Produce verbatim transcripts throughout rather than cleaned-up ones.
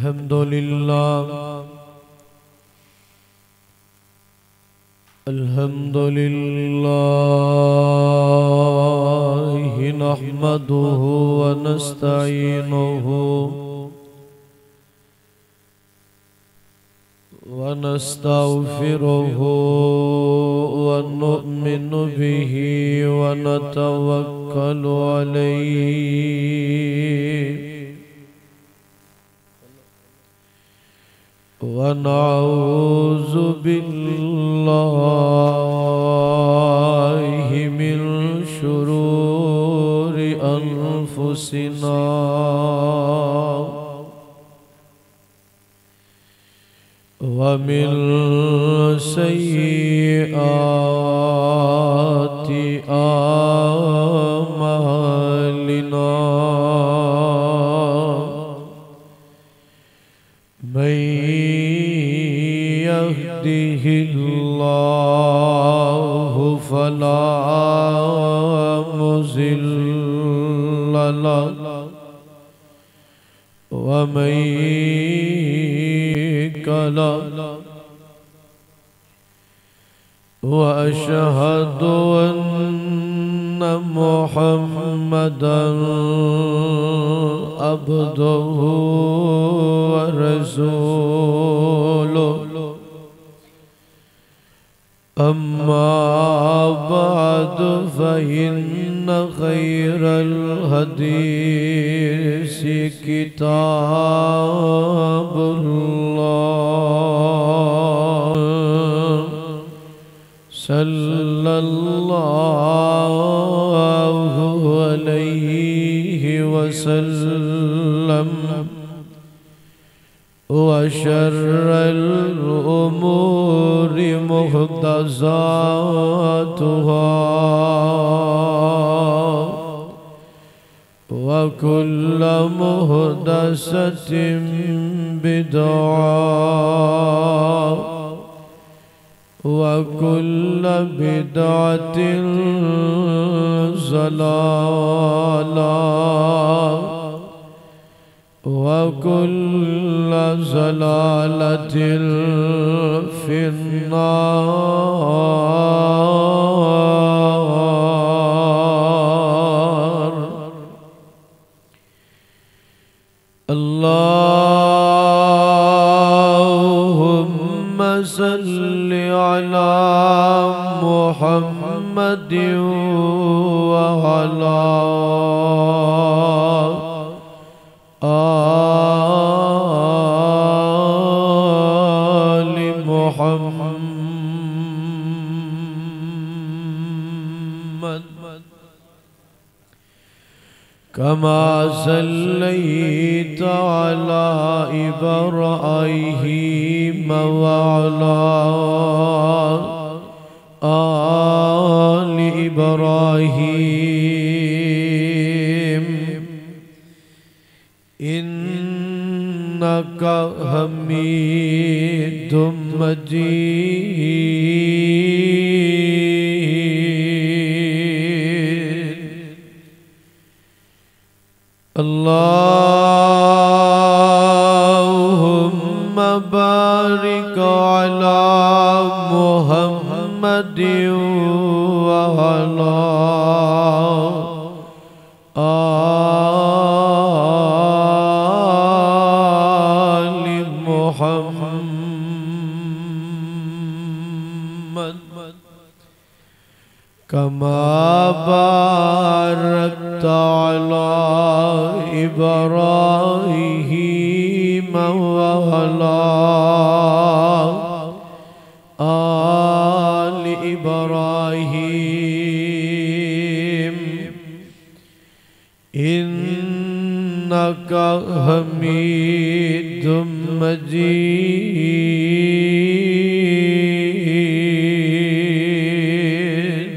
الحمد لله الحمد لله نحمده ونستعينه ونستغفره ونؤمن به ونتوكل عليه ونعوذ بالله من شرور أنفسنا ومن سيئات أعمالنا من يهده الله فلا مضل له ومن يضلل وأشهد أن محمدا عبده ورسوله أما بعد فإن خير الحديث كتاب الله صلى الله عليه وسلم وشر الأمور محدثاتها وكل محدثة بدعة وكل بدعة ضلالة وكل ضلالة في النار. اللهم صل على محمد وعلى آل محمد كما صليت على إبراهيم وعلى آل إبراهيم إنك حميد مجيد. اللهم بارك على محمد وعلى آل محمد كما باركت على إبراهيم وعلى آل إبراهيم إنك حميد مجيد.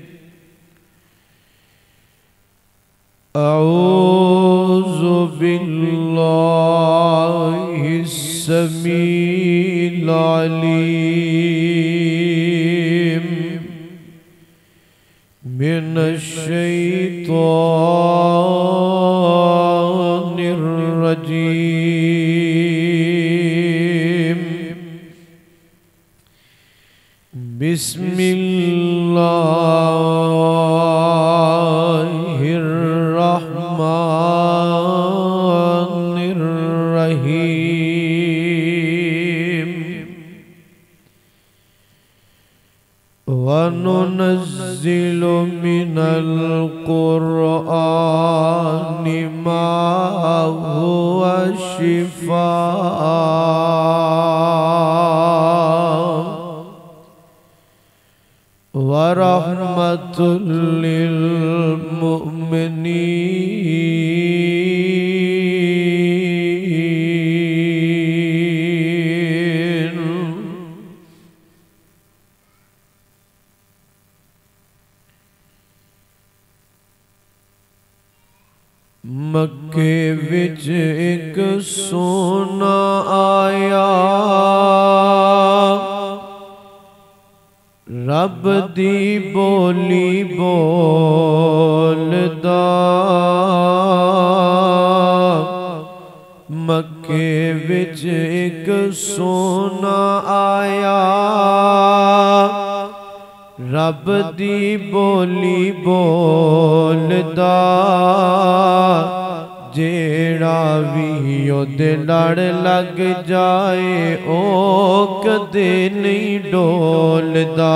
أعوذ بالله السميع العليم من بسم اللہ الرحمن الرحیم وَنُنَزِّلُ مِنَ الْقُرْآنِ مَا هُوَ شِفَاءٌ وَرَحْمَةٌ لِّلْمُؤْمِنِينَ مکے وچ ایک سونا آیا رب دی بولی بولدا مکے وچ ایک سونا آیا رب دی بولی بولدا جیڑا وی اودے لڑ لگ جائے او کدے نہیں ڈولدا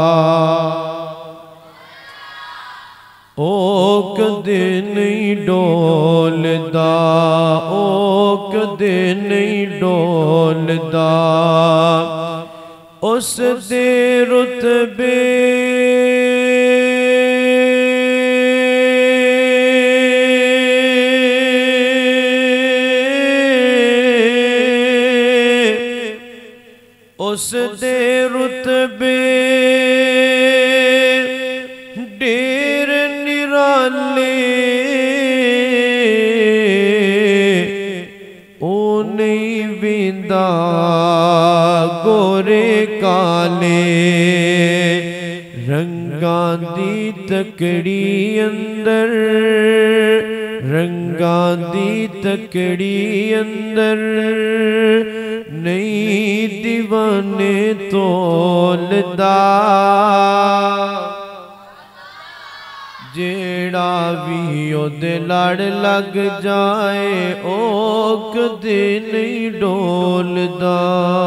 او کدے نہیں ڈولدا او کدے نہیں ڈولدا اس دے رتبے اس دے رتبے ڈیر نرالے او نہیں ویندا گورے کالے رنگاں دی تکڑی اندر رنگاں دی تکڑی اندر نہیں دیوانے تولدا جیڑا وی اودے لڑ لگ جائے او کدے نہیں ڈولدا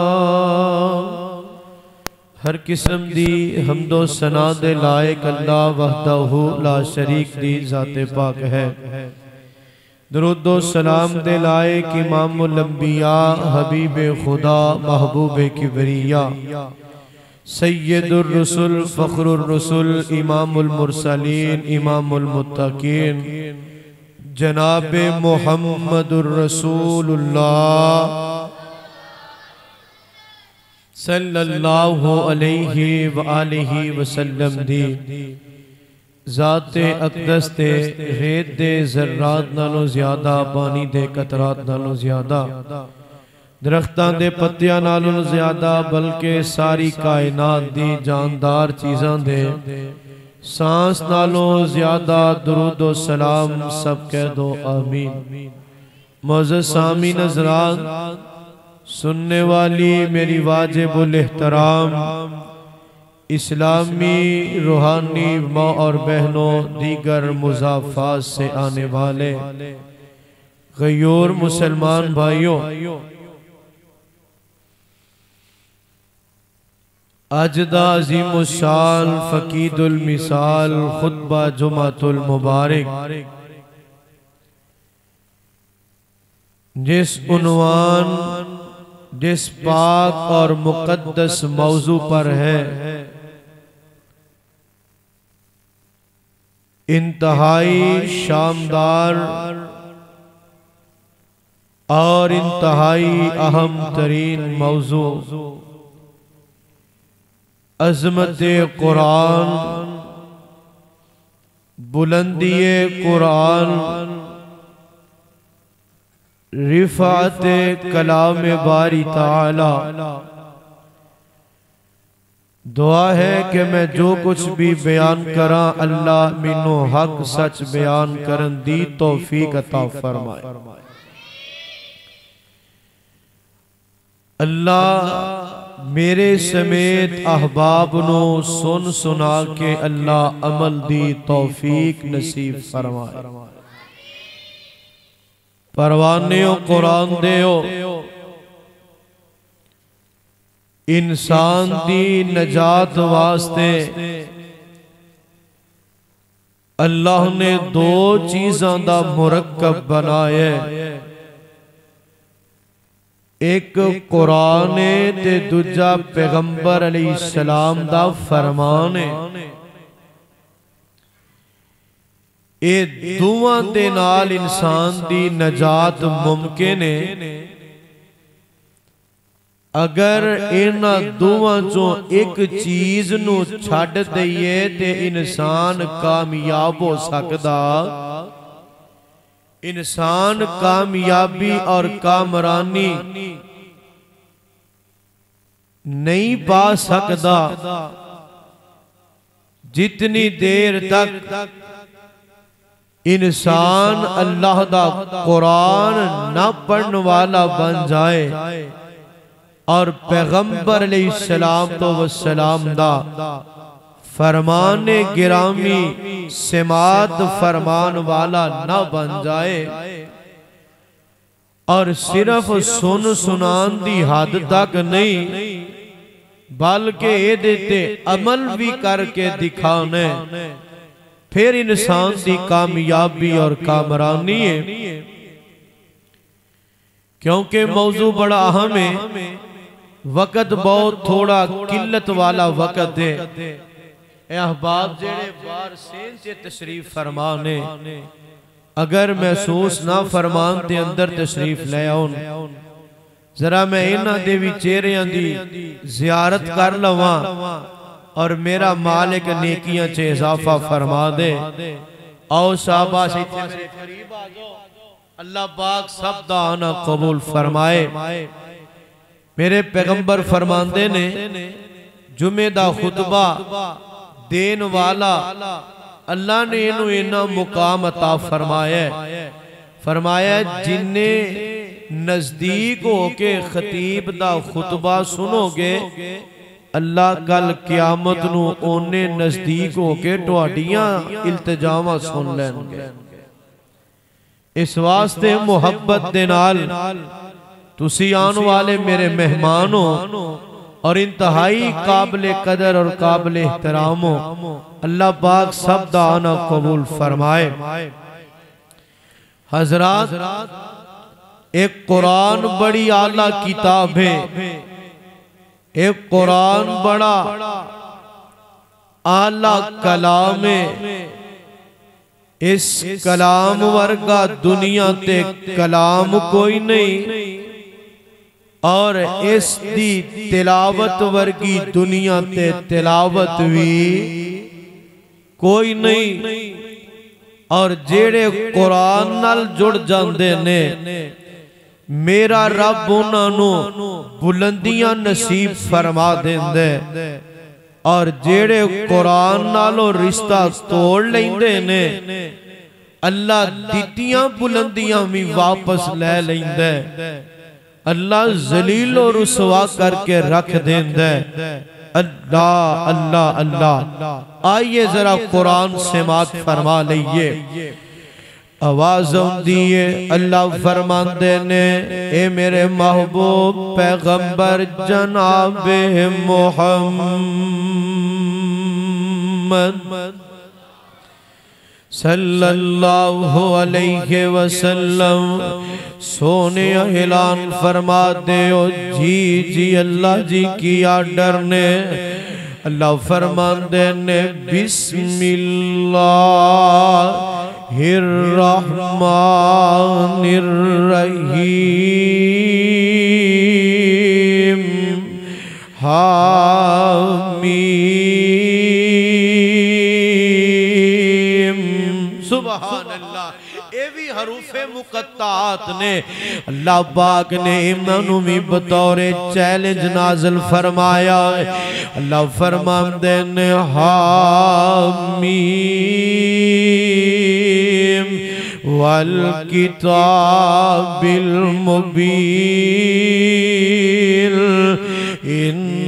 ہر قسم دی حمد و ثنا دے لائق اللہ وحدہ لا شریک دی ذات پاک ہے درود و سلام دے لائق امام الانبیاء حبیب خدا محبوب کبریہ سید الرسل فخر الرسل امام المرسلین امام المتقین جناب محمد الرسول اللہ صلی اللہ علیہ وآلہ وسلم دی ذات اقدس تے ریت دے ذرات نالوں زیادہ پانی دے قطرات نالوں زیادہ درختان دے پتیاں نالوں زیادہ بلکہ ساری کائنات دی جاندار چیزاں دے سانس نالوں زیادہ درود و سلام سب کہہ دو آمین معزز سامعین حضرات سننے والی میری واجب الاحترام اسلامی روحانی ماں اور بہنوں دیگر مضافات سے آنے والے غیور مسلمان بھائیوں آج دا عظیم الشان فقید المثال خطبہ جمعۃ المبارک جس عنوان جس پاک اور مقدس موضوع پر ہے انتہائی شاندار اور انتہائی اہم ترین موضوع عظمت قرآن بلندی قرآن رفعت کلام باری تعالی دعا ہے کہ میں جو کچھ بھی بیان کراں اللہ منو حق سچ بیان کرن دی توفیق عطا فرمائے۔ اللہ میرے سمیت احباب نو سن سنا کے اللہ عمل دی توفیق نصیب فرمائے۔ پروانیوں قرآن دیو انسان دی نجات واسطے اللہ نے دو چیزاں دا مرکب بنائے، ایک قرآن تے دوجا پیغمبر علیہ السلام دا فرمان ہے۔ اے دوواں دے نال انسان دی نجات ممکن ہے۔ اگر اینا دوواں چوں ایک چیز نو چھڑ دئیے تے انسان کامیاب ہو سکدا، انسان کامیابی اور کامرانی نہیں پا سکدا جتنی دیر تک انسان اللہ دا قرآن نہ پڑھن والا بن جائے اور پیغمبر علیہ السلام تو والسلام دا فرمان گرامی سماعت فرمان والا نہ بن جائے اور صرف سن سنان دی حد تک نہیں بلکہ یہ دیتے عمل بھی کر کے دکھانے، پھر انسان دی کامیابی اور کامرانی ہے۔ کیونکہ موضوع بڑا اہم ہے، وقت بہت تھوڑا قلت والا وقت ہے۔ اے احباب جڑے بار سین سے تشریف فرمانے، اگر محسوس نہ فرمان دے اندر تشریف لے آؤن، ذرا میں انہاں دے بھی چہریاں دی زیارت کر لواں اور میرا مالک نیکیاں چے اضافہ فرما دے۔ آؤ صحابہ سے میرے قریب آ جاؤ، اللہ پاک سب دا آنا قبول فرمائے۔ میرے پیغمبر فرماندے نے جمعہ دا خطبہ دین والا اللہ نے انہوں انہا مقام عطا فرمایا فرمایا جن نے نزدیک ہو کے خطیب دا خطبہ سنو گے اللہ کل قیامت نو اونے نزدیک ہو کے ٹواڈیاں التجامہ سن لیں گے۔ اس واسطے محبت دے نال تسی آن والے میرے مہمان ہو اور انتہائی قابل قدر اور قابل احترام ہو، اللہ پاک سب دا آنا قبول فرمائے۔ حضرات ایک قرآن بڑی اعلیٰ کتاب ہے، ایک قرآن بڑا اعلیٰ کلام ہے، اس کلام ورگا دنیا تے کلام کوئی نہیں اور اس دی تلاوت ورگی دنیا تے تلاوت بھی کوئی نہیں، اور جیڑے قرآن نال جڑ جاندے نے میرا رب انہوں بلندیاں نصیب فرما دیندے، اور جیڑے قرآن نالوں رشتہ توڑ لیندے نے اللہ دیتیاں بلندیاں بھی واپس لے لیندے، اللہ ذلیل و رسوا کر کے رکھ دیندے۔ اللہ اللہ اللہ آئیے ذرا قرآن سماعت فرما لئیے، آوازوں دیئے اللہ فرماندے نے اے میرے محبوب پیغمبر جناب محمد صلی اللہ علیہ وسلم سونے اعلان فرما دے او جی جی اللہ جی کیا ڈرنے، اللہ فرماندے نے بسم اللہ الرحمن الرحیم حامیم۔ سبحان اللہ، اے بھی حروف مقطعات نے اللہ پاک نے امنوں میں بطور چیلنج نازل فرمایا ہے۔ اللہ فرماندے نے حامیم والکتاب المبین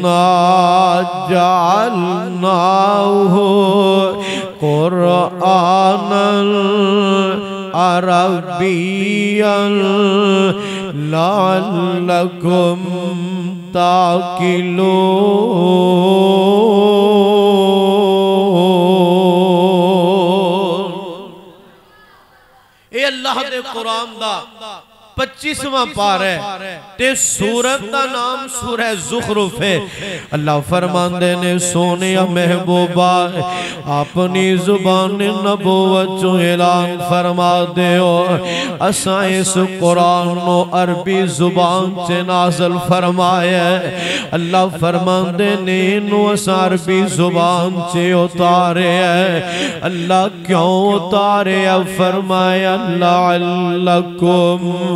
عربيا لعلكم تعقلون. اے اللہ دے قرآن دا پچیسواں پارہ ہے تے سورت دا نام سورہ زخرف ہے. اللہ فرماندے نے سونے محبوبہ اپنی زبان نبوت جو اعلان فرما دے ہو اساں اس قرآن نو عربی زبان سے نازل فرمایا ہے. اللہ فرماندے نے انو اساں عربی زبان سے اتارے ہے. اللہ کیوں اتارے ہے؟ فرمایا لعلکم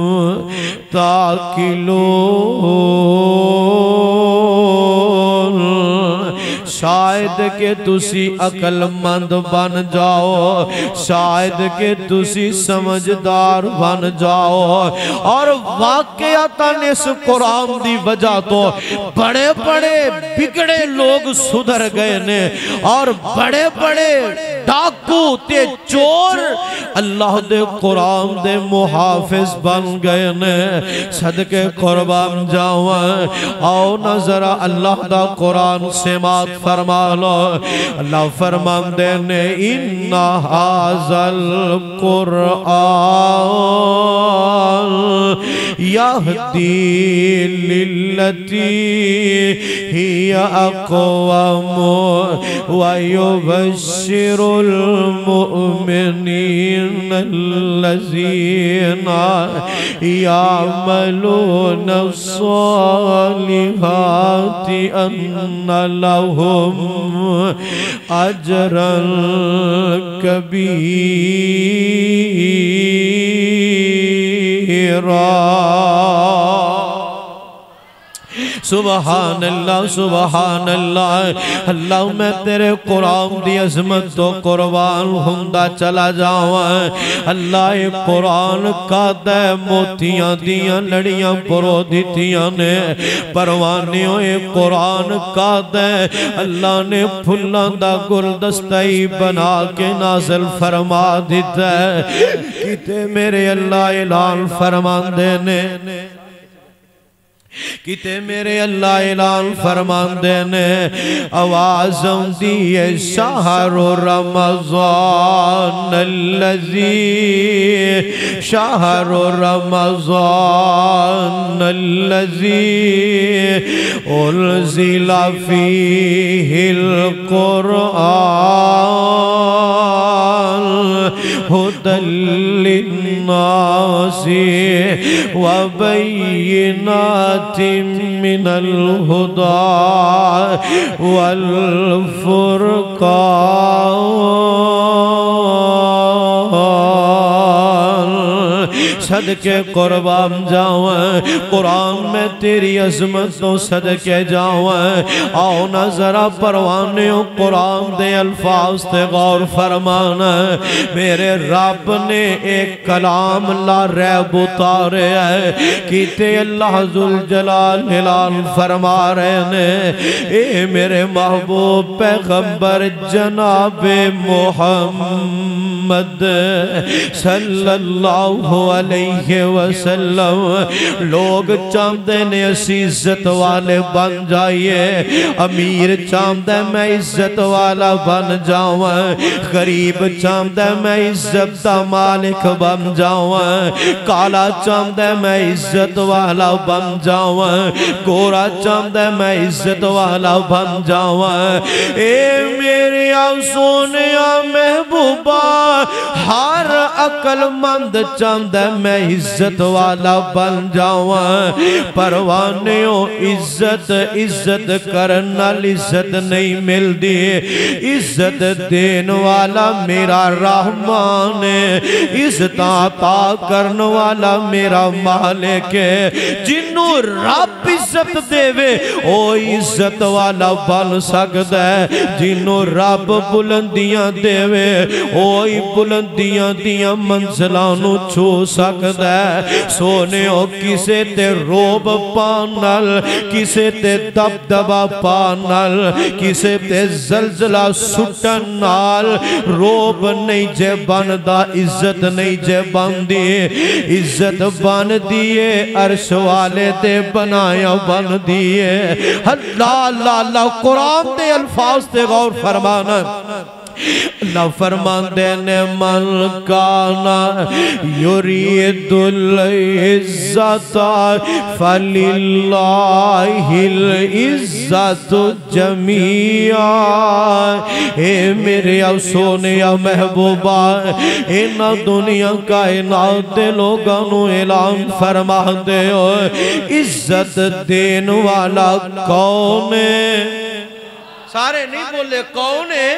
تاکلون، شاید کہ تسی عقل مند بن جاؤ، شاید کہ تسی سمجھدار بن جاؤ. اور واقعاتاً اس قرآن دی وجہ تو بڑے بڑے بگڑے لوگ سدھر گئے نے اور بڑے بڑے ڈاکو تے چور اللہ دے قرآن دے محافظ بن گئے نے. صدقے قربان جاؤں آؤ نظر اللہ دا قرآن سماعت فرما لو. اللہ فرمان دے نے ان ھذا القرآن یہدی للتی ہی اقوام ویبشر المؤمنین الذین یعملون الصالحات ان لهم اجرا کبیرا. سبحان اللہ سبحان اللہ. اللہ میں تیرے قرآن دی عظمت تو قربان ہندہ چلا جاؤں. اللہ قرآن کا دے موتیاں دیاں لڑیاں پرو دیتیاں نے پروانیوں قرآن کا دے اللہ نے پھلاں دا گلدستائی بنا کے نازل فرما دیتا ہے. کتے میرے اللہ اعلان فرمان دینے کتے میرے اللہ اعلان فرمان دینے آوازوں دیئے شہر رمضان اللذی شہر رمضان اللذی انزل فیہ القرآن ہدی للناس وبینات من الہدى والفرقان. صدقے قربان جاؤں قرآن میں تیری عظمتوں صدقے جاؤں. آؤ نظرہ پروانیوں قرآن دے الفاظ تے غور فرمانا. میرے رب نے ایک کلام لا ریب اتارے ہے کیتے اللہ ذوالجلال اعلان فرما رہے نے. اے میرے محبوب پیغمبر جناب محمد صلی اللہ علیہ وسلم لوگ چاندے نے اسی عزت والے بن جائیے. امیر چاندے میں عزت والا بن جاؤں. غریب چاندے میں عزت دا مالک بن جاؤں. کالا چاندے میں عزت والا بن جاؤں. گورا چاندے میں عزت والا بن جاؤں. اے میرے سونیا محبوبہ ہر عقل مند چاندے میں عزت والا بن جاؤں. پروانیوں عزت عزت کرنا عزت نہیں مل دی. عزت دین والا میرا رحمان ہے. عزت عطا کرن والا میرا مالک ہے. جنہوں رب عزت دے وے او عزت والا بن سکتا ہے. جنہوں رب بلندیاں دے وے اوہی بلندیاں دیاں منزلانوں چھو سکتا سکتا ہے سونے ہو کسے تے روب پانل کسے تے دبدبا پانل کسے تے زلزلہ سٹن نال روب نہیں جے بندہ عزت نہیں جے بندی عزت بن دیئے عرش والے تے بنایا بن دیئے اللہ اللہ اللہ قرآن تے الفاظ تے غور فرمانا اللہ فرمان دینے من کانا یرید العزت فللہ العزت جمیعا اے میرے سونے یا محبوبہ اینا دنیا کائنات لوگانو اعلان فرما دے عزت دین والا کون ہے سارے نہیں بولے کون ہے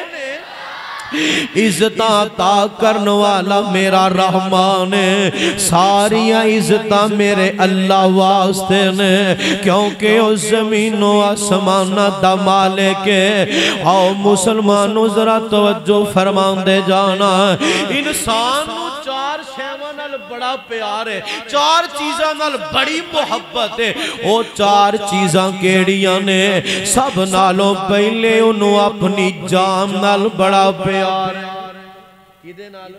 عزتاں عطا کرنے والا میرا رحمان ہے ساریاں عزتاں میرے اللہ واسطے نے کیونکہ اس زمین و آسمانہ دا مالک ہے آؤ مسلمانوں ذرا توجہ فرمان دے جانا انسان چار شیوان نال بڑا پیار ہے چار چیزاں نال بڑی محبت ہے وہ چار چیزاں کیڑیاں نے سب نالوں پہلے انہوں اپنی جان نال بڑا پیار ہے کیدے نالوں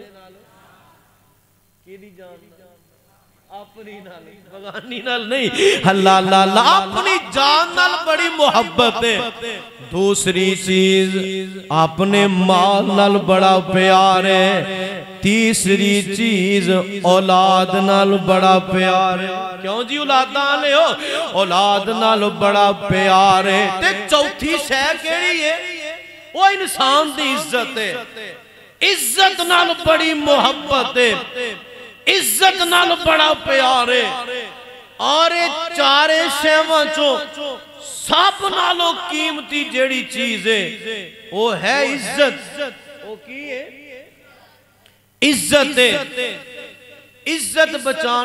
کیدی جان اپنی نال بغانی نال نہیں اللہ اللہ اللہ اپنی جان نال بڑی محبت ہے دوسری چیز اپنے مال نال بڑا پیار ہے تیسری چیز اولاد نال بڑا پیار ہے کیوں جی اولاد نالے ہو اولاد نال بڑا پیار ہے تے چوتھی شے کیڑی ہے وہ انسان دی عزت ہے عزت نال بڑی محبت ہے عزت نال بڑا پیار ہے اور چارے شیواں چو سب نالوں قیمتی جیڑی چیز ہے وہ ہے عزت وہ کی ہے عزت ہے عزت بچان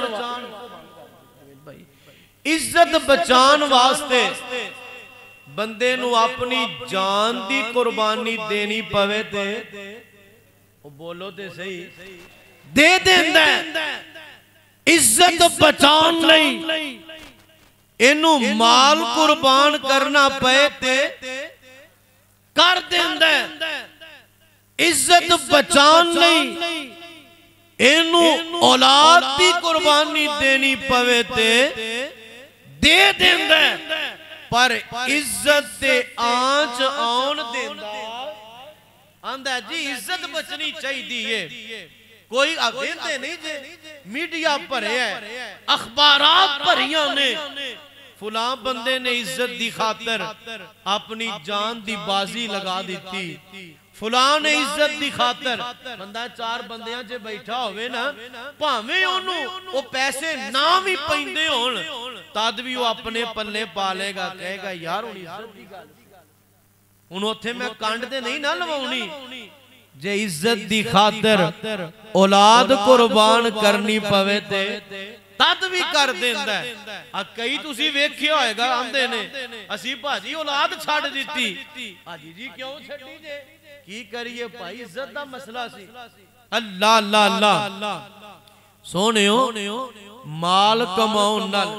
عزت بچان واسطے بندے نو اپنی جان دی قربانی دینی پوے تے وہ بولو تے صحیح دے دیندہ عزت بچان نہیں انو مال قربان کرنا پے تے کر دیندہ عزت بچان نہیں انو اولاد دی قربانی دینی پوے تے دے دیندہ پر عزت دے آنچ آن دیندہ آندہ جی عزت بچنی چاہی دیئے کوئی آگیندے نہیں جے میڈیا پرے ہے اخبارات پریاں نے فلاں بندے نے عزت دی خاطر اپنی جان دی بازی لگا دیتی فلاں نے عزت دی خاطر بندہ چار بندیاں جے بیٹھا ہوئے نا پاہمیں انہوں وہ پیسے نام ہی پہندے ہون تاد بھی وہ اپنے پلے پالے گا کہے گا یار انہی عزت دی گال انہوں تھے میں کانڈ دے نہیں نہ لوونی جے عزت دی خاطر اولاد قربان کرنی پوے تے تد بھی کر دیندہ ہے کئی تُسی ویکھے ہوئے گا آندے نے اسی بھاجی اولاد چھاڑ دیتی آجی جی کیوں چھڑی جے کی کریے بھائی عزت دا مسئلہ سی اللہ اللہ اللہ سونے ہو مال کماؤں نال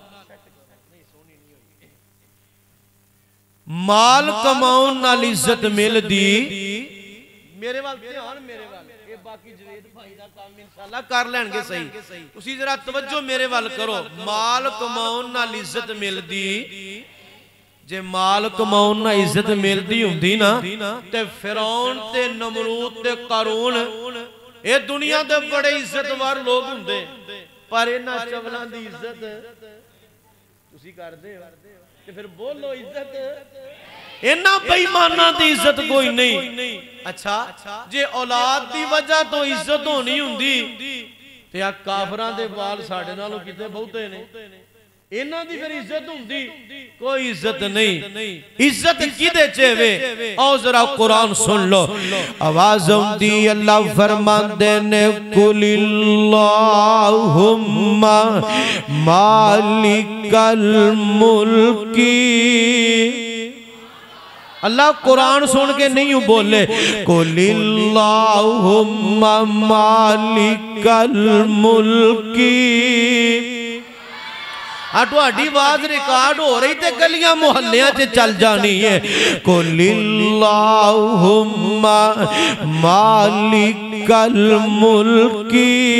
مال کماؤں نال عزت مل دی میرے وال دھیان میرے وال یہ باقی جوید بھائی دا کام انشاءاللہ کر لین گے صحیح اسی ذرا توجہ میرے وال کرو مال کماؤں نال عزت مل دی جے مال کماؤں نال عزت مل دی ہوں دی نا تے فرعون تے نمرود تے قارون اے دنیا دے بڑے عزت وار لوگ ہوں دے پر اینا چولان دی عزت اسی کر دے کہ پھر بولو عزت اینا بیمانہ دی عزت کوئی نہیں اچھا جے اولاد دی وجہ تو عزت ہونی ہوں دی تے یا کافران دے بال ساڑھے نالوں کتے بہتے نے اینا دی پھر عزت ہوں دی کوئی عزت نہیں عزت کی دے چہوے آؤ ذرا قرآن سن لو آوازم دی اللہ فرمان دینے قُلِ اللہم مالک الملکی اللہ قرآن سن کے نہیں بولے قُلِ اللَّهُمَّ مَالِكَ الْمُلْكِ آٹو آٹھی آواز ریکارڈ ہو رہی تھے گلیاں محلیاں سے چل جانی ہے قُلِ اللَّهُمَّ مَالِكَ الْمُلْكِ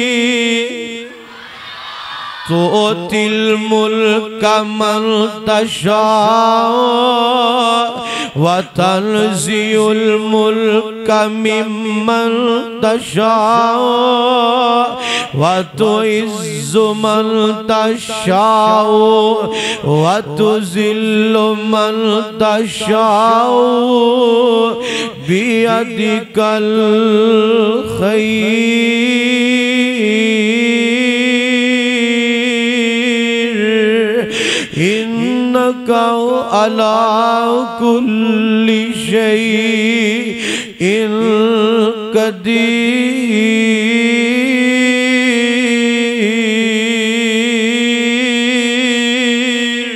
تُؤْتِي الْمُلْكَ مَنْ تَشَاءُ وَتَنْزِعُ الْمُلْكَ مِمَّنْ تَشَاءُ وَتُعِزُّ مَنْ تَشَاءُ وَتُذِلُّ مَنْ تَشَاءُ بِيَدِكَ الْخَيْرُ إِنَّكَ عَلَى كُلِّ شَيْءٍ قدیر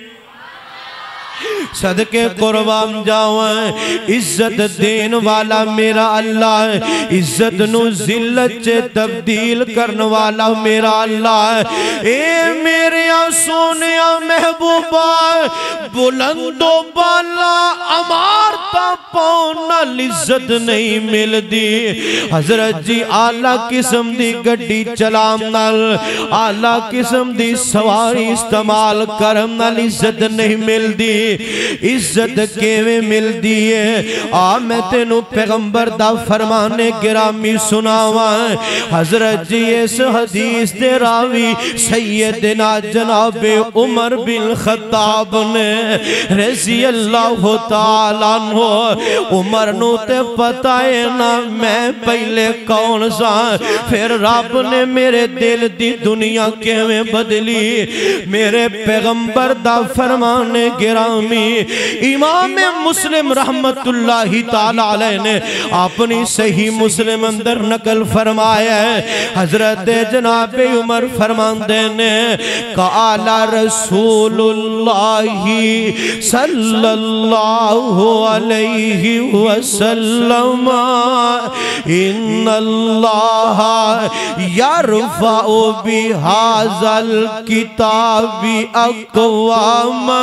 صدقے قربان جاؤں عزت دین والا میرا اللہ ہے عزت نو ذلت چے تبدیل کرن والا میرا اللہ ہے اے میرے سونیا محبوبہ بلند و بالا امارتا پونا عزت نہیں مل دی حضرت جی آلہ قسم دی گڑی چلام نال آلہ قسم دی سواری استعمال کرم نال عزت نہیں مل دی عزت کیویں مل دیئے آ میں تینوں پیغمبر دا فرمانے گرامی سناواں حضرت جی اس حدیث دے راوی سیدنا جناب عمر بن خطاب نے رضی اللہ تعالیٰ عنہ عمر نو تے پتہ ہے نا میں پہلے کون سا پھر رب نے میرے دل دی دنیا کیویں بدلی میرے پیغمبر دا فرمانے گرامی امام مسلم رحمت اللہ تعالیٰ علیہ نے اپنی صحیح مسلم اندر نقل فرمایا ہے حضرت جناب عمر فرماندے نے قال رسول اللہ صلی اللہ علیہ وسلم ان اللہ یرفع بہذا الکتاب اقواما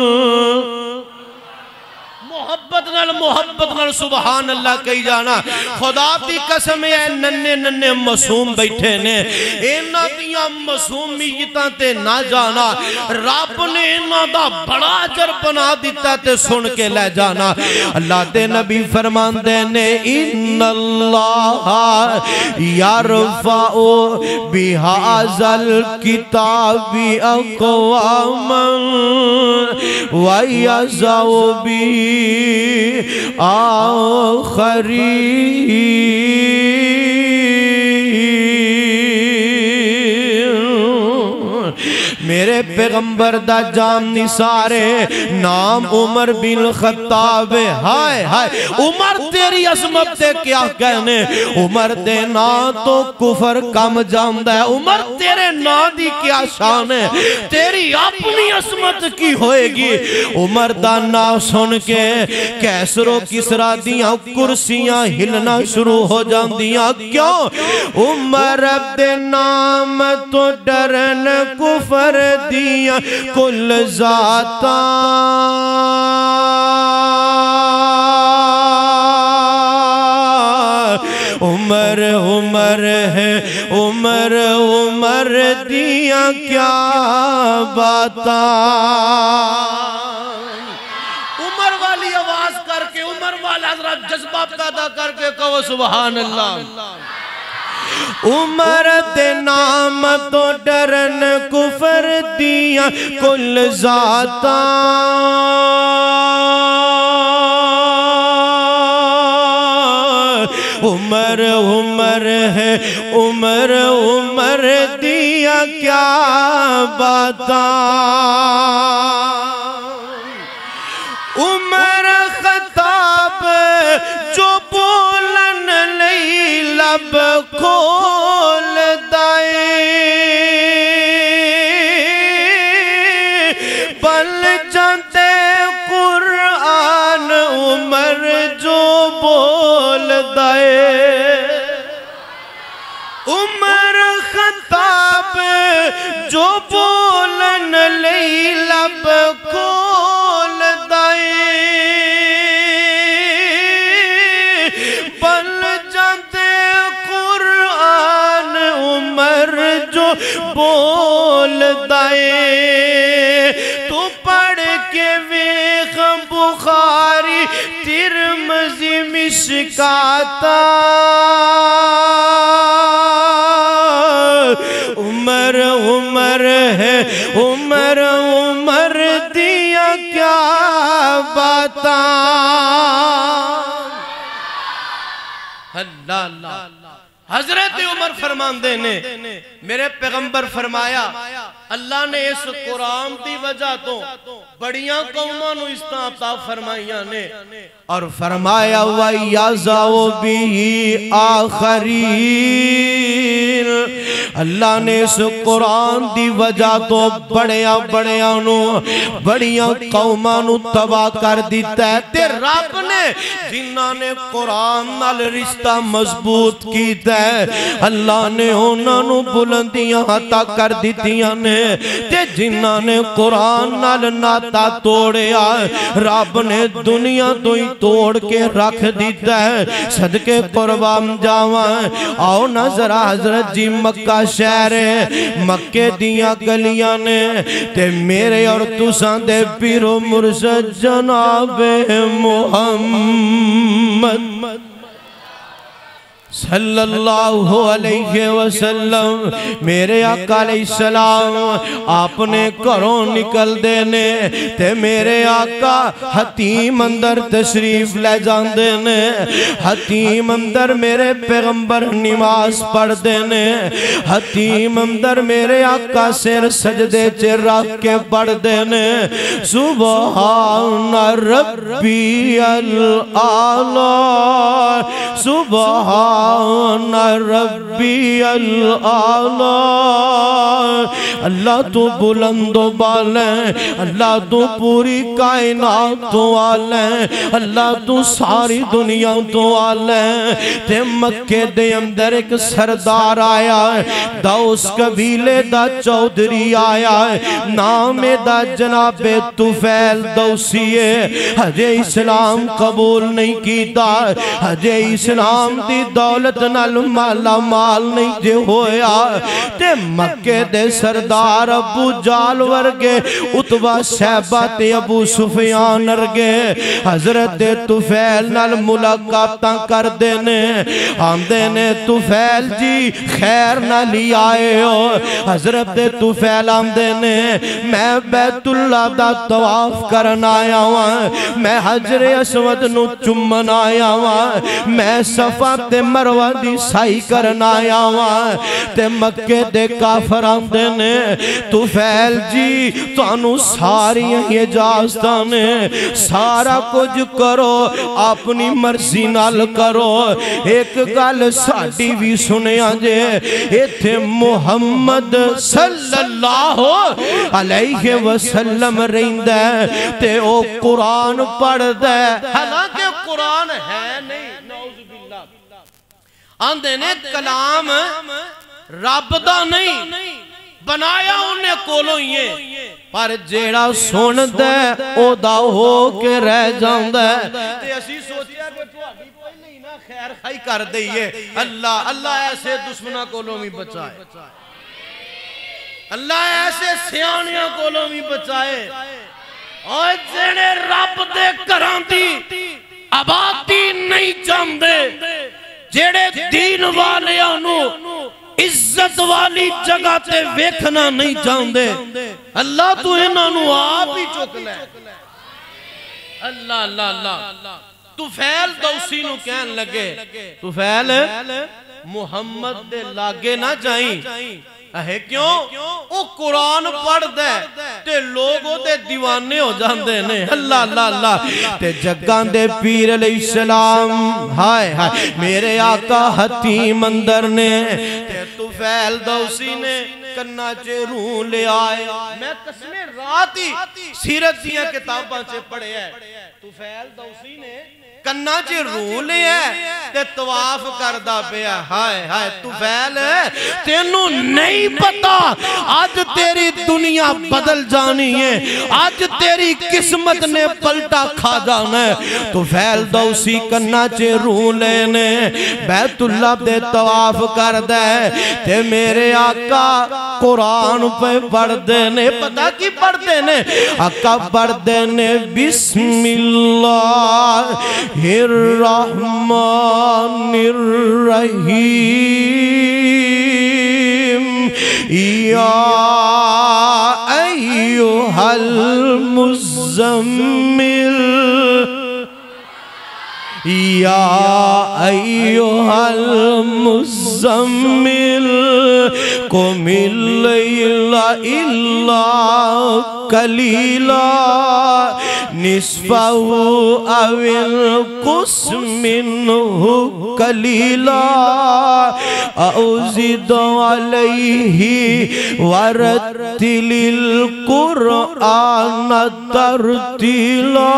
محبت نال محبت نال سبحان اللہ کہی جانا خدا دی قسم ہے ننے ننے معصوم بیٹھے نے اینا دیاں معصومیتاں تے نہ جانا رب نے اینا دا بڑا اجر بنا دیتا تے سن کے لے جانا اللہ دے نبی فرمان دے نے ان اللہ یرفع بہذا الکتاب اقواما ویضع بی آخرین میرے پیغمبر دا جام نثارے نام عمر بن خطاب ہائے ہائے عمر تیری عظمت دے کیا کہنے عمر دے نا تو کفر کم جاندہ ہے عمر تیرے نا دی کیا شان ہے تیری اپنی عظمت کی ہوئے گی عمر دا نا سن کے کیسر و کسرا دیاں کرسیاں ہلنا شروع ہو جاندیاں کیوں عمر دے نام تو ڈرن کفر دیاں کل ذاتاں عمر عمر ہے عمر عمر دیاں کیا باتاں عمر والی آواز کر کے عمر والا حضرت جذبہ پیدا کر کے کہو سبحان اللہ عمر دے نام تو ڈرن کفر دیاں کل ذاتاں عمر عمر ہے عمر عمر دیا کیا باتاں عمر خطاب جو بولن لئی لب کھول دائے پل جاندے قرآن بول دائے تو پڑھ کے ویخ بخاری ترمذی مشکاتا عمر عمر ہے عمر عمر دیا کیا باتا اللہ اللہ حضرت عمر فرماندے نے میرے پیغمبر فرمایا اللہ نے اس قرآن دی وجہ تو بڑیاں قوماں نو استعطا فرمائیاں نے اور فرمایا وَيَزَوْ بِهِ آخَرِينَ اللہ نے اس قرآن دی وجہ تو بڑیاں بڑیاں نو بڑیاں قوماں نو تباہ کر دیتا ہے تے رب نے جنہاں نے قرآن نال رشتہ مضبوط کیتا ہے اللہ نے انہاں نو بلندیاں عطا کر دیتیاں نے تے جنہاں نے قرآن نال ناتا توڑیا رب نے دنیا تو ہی توڑ کے رکھ دیتا ہے صدقے قربان جاواں آؤ نظر حضرت جی مکہ شہر مکے دیاں گلیاں نے تے میرے اور تساں دے پیر و مرشد جناب محمد صلی اللہ علیہ وسلم میرے آقا علیہ السلام آپ نے گھروں نکل دینے تے میرے آقا حتیم اندر تشریف لے جان دینے حتیم اندر میرے پیغمبر نماز پڑھ دینے حتیم اندر میرے آقا سر سجدے چے رکھ کے پڑھ دینے سبحان ربی العالی سبحان ربی العالی اللہ تو بلند و بالیں اللہ تو پوری کائنات تو آلیں اللہ تو ساری دنیا تو آلیں تے مکے دے اندر ایک سردار آیا ہے دا اس قبیلے دا چودھری آیا ہے نام دا جناب طفیل دوسیے حج اسلام قبول نہیں کیتا حج اسلام دی دولت نال مالا مال نہیں جے ہویا تے مکے دے سردار ابو جال ورگے اتبا شہبہ تے ابو سفیان ورگے حضرت طفیل نال ملاقاتاں کر دینے ہم دینے طفیل جی خیر نہ لی آئے ہو حضرت طفیل ہم دینے میں بیت اللہ دا طواف کرنا آیا ہوں میں حجر اسود نو چمن آیا ہوں میں صفا تے مروہ دی سائی کرنا آیا ہوں تے مکے دے کافر ہم دینے طفیل جی تو انو ساری اجازتانے سارا کچھ کرو اپنی مرضی نال کرو ایک گل ساڑی بھی سنے آجے ایتھے محمد صلی اللہ علیہ وسلم رہن دے تے او قرآن پڑھ دے حالانکہ قرآن ہے نہیں نعوذ باللہ آندے نے کلام رب دا نہیں بنایا انہیں کولوں یہ پر جیڑا سن دے او دا ہو کے رہ جاؤں دے تے اسی سوچیا کہ تو آگی پہلے ہی نا خیر خائی کر دئیے اللہ اللہ ایسے دشمنہ کولوں میں بچائے اللہ ایسے سیانیاں کولوں میں بچائے اور جیڑے رب دے کران دی آبادی نہیں جان دے جیڑے دین والے آنو عزت والی جگہ تے ویکھنا نہیں جان دے اللہ تو انہوں آپ ہی چوک لے اللہ اللہ اللہ طفیل دوسی نو کہن لگے طفیل محمد دے لاگے نہ جائیں ہے کیوں او قرآن پڑھ دے تے لوگوں دے دیوانے ہو جان دے نے اللہ اللہ اللہ تے جگان دے پیر علیہ السلام ہائے ہائے میرے آقا حتیم اندر نے تے طفیل دوسی نے کرنا چے روح لے آئے میں قسمیں رات ہی سیرت دیاں کتاباں چے پڑھے ہیں طفیل دوسی نے کننا چے رو لے ہے تے طواف کردہ پیا ہائے ہائے طفیل تینوں نہیں پتا آج تیری دنیا بدل جانی ہے آج تیری قسمت نے پلٹا کھا جانا ہے طفیل دوسی کننا چے رو لینے بیت اللہ دے طواف کردہ تے میرے آقا قرآن پہ پڑھ دینے پتا کی پڑھ دینے آقا پڑھ دینے بسم اللہ الرحمن الرحیم یا ایوہ المزمل یا ایوہ المزمل قم اللیل الا قلیلا نصفہ او انقص منہ قلیلا او زد علیہ ورتل القرآن ترتیلا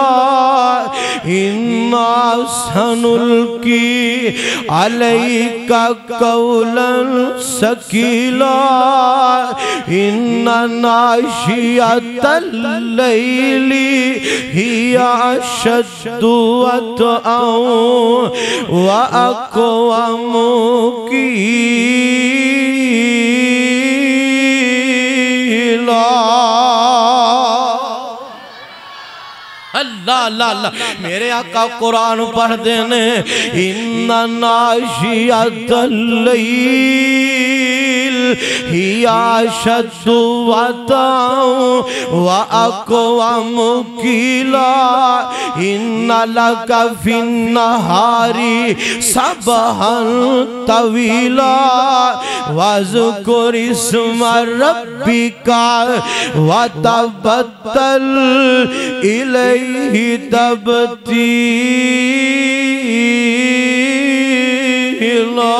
انا سنلقی علیک قولا ثقیلا ان ناشئۃ اللیل ہی اشد وطئا واقوم قیلا اللہ اللہ اللہ میرے آقا قرآن پڑھ دینے ان ناشئۃ اللیل ہی اشد وطئا واقوم قیلا ان لک فی النہار سبحا طویلا واذکر اسم ربک وتبتل الیہ تبتیلا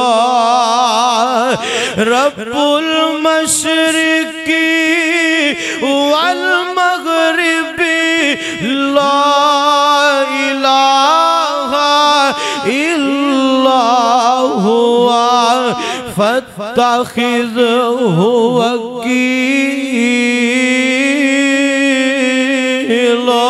رب المشرق والمغرب لا الہ الا هو فاتخذه وکیلا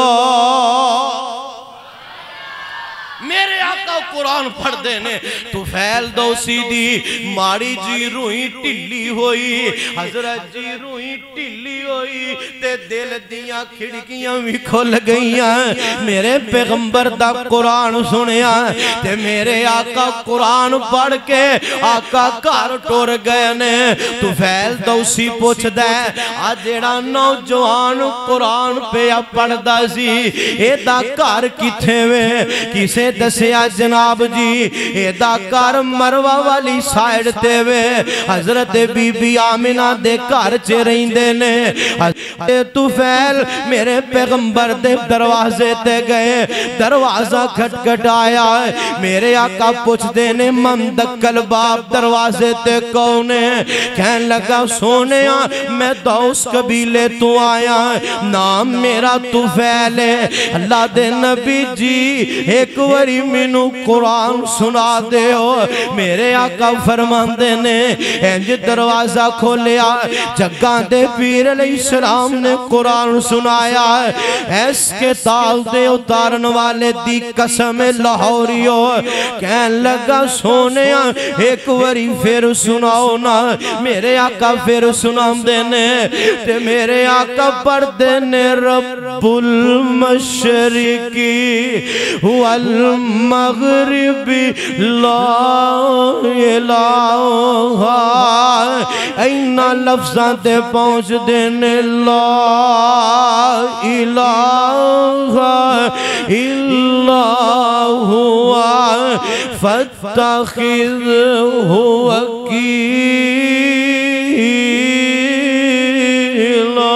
میرے آقا قرآن پڑھ دینے طفیل دوسی دی ماڑی جی روئی ٹلی ہوئی حضرت جی روئی ٹلی ہوئی تے دل دیاں کھڑکیاں بھی کھل گئیاں میرے پیغمبر دا قرآن سنیا تے میرے آقا قرآن پڑھ کے آقا کار ٹور گئے نے طفیل دوسی پوچھ دے آج جیڑا نوجوان قرآن پہ پڑھ دا سی اے دا کار کتھے وے کسے دسیا جناب جی اے دا کار مروہ والی سائیڈ تے وے حضرت بی بی آمینہ دے کار چے رہین دینے حضرت طفیل میرے پیغمبر دے دروازے تے گئے دروازہ کھٹ کھٹ آیا میرے آقا پوچھ دینے من دکل باب دروازے تے کونے کہن لگا سونے میں دوس قبیلے تو آیا نام میرا طفیل ہے اللہ دے نبی جی ایک وری منو قرآن سنا دے ہو میرے آقا فرمان دینے انج دروازہ کھولیا جگہ دے پیر علیہ السلام نے قرآن سنایا ایس کے تال دے اتارن والے دی قسم لاہوریو کہن لگا سونے ایک وری پھر سناؤ نا میرے آقا پھر سنام دینے تے میرے آقا پڑھ دینے رب المشرقی والمغربی لا الہ اینا لفظاں تے پہنچ دینے لا الہ الا ہوا فاتخذہ وکیلا